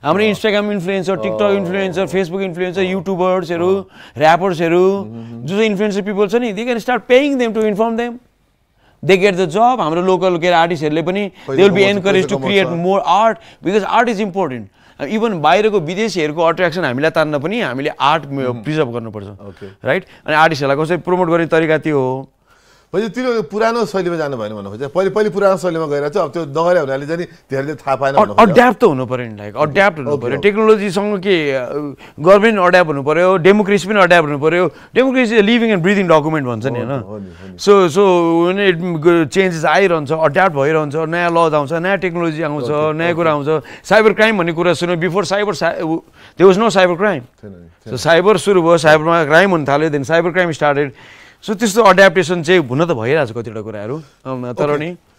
हाम्रो Instagram influencer TikTok influencer Facebook influencer युट्युबर्सहरू ऱ्यापर्सहरू जो चाहिँ इन्फ्लुएन्सर पिपल छ नि they can start paying them to inform them they get the job हाम्रो लोकल के आर्टिस्टहरूले पनि they will be encourage to create more art because art is important even बाहिरको विदेशीहरूको अट्र्याक्सन हामीलाई तान्न पनि हामीले आर्ट प्रिजर्भ गर्नुपर्छ राइट अनि आर्टिस्टहरूलाई कसरी प्रमोट गर्ने तरिका त्यो हो भने त्यो पुरानो शैलीमा जानु भएन भन्नु खोज्छ पहिले पुरानो शैलीमा गएर चाहिँ अब त्यो नगरे हुनाले चाहिँ धेरैले थाहा पाएन अड्याप्ट त हुनु पऱ्यो नि लाइक अड्याप्ट हुनु पऱ्यो टेक्नोलोजीसँग के गभर्मेन्ट अड्याप्ट हुनु पऱ्यो डेमोक्रेसी पनि अड्याप्ट हुनु पऱ्यो democracy living and breathing document भन्छ नि होइन सो इट चेन्जेस आइरहन्छ अड्याप्ट भइरहन्छ नयाँ लज आउँछ नयाँ टेक्नोलोजी आउँछ नयाँ कुरा आउँछ साइबर क्राइम भन्ने कुरा सुन्यो before cyber there was no cyber crime so cyber सुरु भयो साइबरमा क्राइम हुन थाल्यो then cyber crime started so त्यस्तो अड्याप्टेसन चाहिँ हुन त भइरहेको छ कतिवटा कुराहरू तर नि